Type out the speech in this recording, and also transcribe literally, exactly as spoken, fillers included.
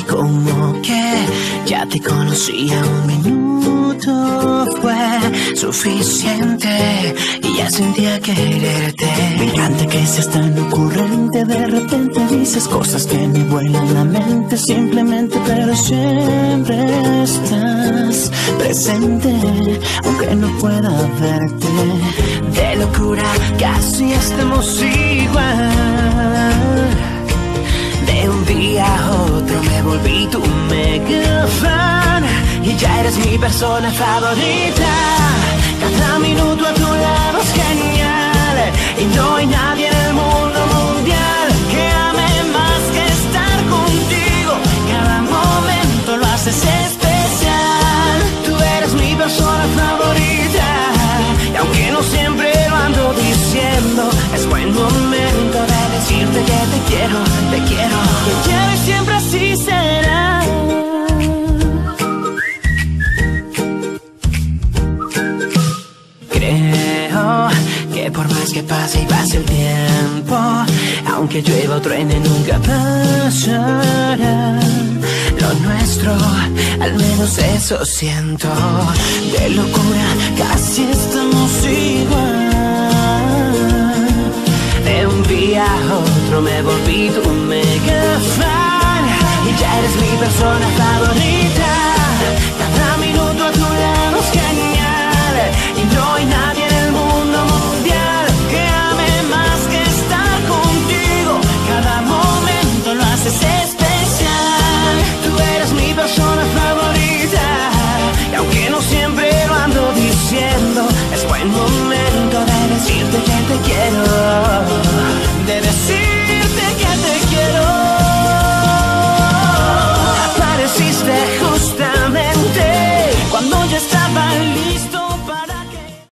como que ya te conocía. Un minuto fue suficiente y ya sentía quererte. Me encanta que seas tan ocurrente. De repente dices cosas que me vuelan la mente simplemente, pero siempre estás presente, aunque no pueda verte. De locura casi estamos igual. De un día a otro me volví tu mega fan y ya eres mi persona favorita. Cada minuto a tu lado es genial y no hay nadie en el mundo mundial que ame más que estar contigo. Cada momento lo haces especial. Tú eres mi persona favorita y aunque no siempre lo ando diciendo, es buen momento de decirte que te quiero, te quiero. Te quiero y siempre así será. Creo que por más que pase y pase el tiempo, aunque llueva o truene nunca pasará. Lo nuestro, al menos eso siento. De locura casi estamos igual. De un día a otro me volví tu mega fan